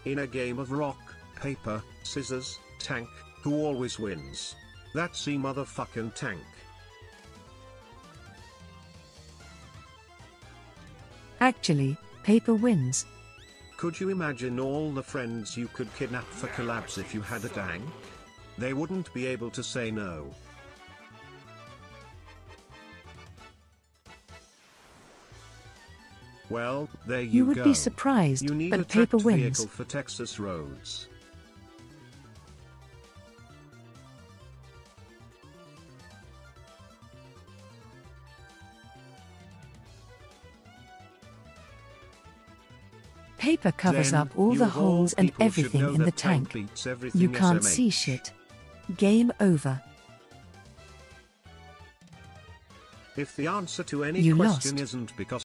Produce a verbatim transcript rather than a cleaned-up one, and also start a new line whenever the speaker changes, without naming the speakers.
In a game of rock, paper, scissors, tank, who always wins? That's the motherfucking tank.
Actually, paper wins.
Could you imagine all the friends you could kidnap for collabs if you had a tank? They wouldn't be able to say no. Well, there you,
You would
go.
be surprised,
you need a
but paper
tracked
wins.
vehicle for Texas roads.
Paper covers
Then,
up all
you
the
of all
holes and
people should
everything
know
in the
that tank
tank.
beats everything
You can't
S M H.
see shit. Game over.
If the answer to any
You
question
lost.
isn't because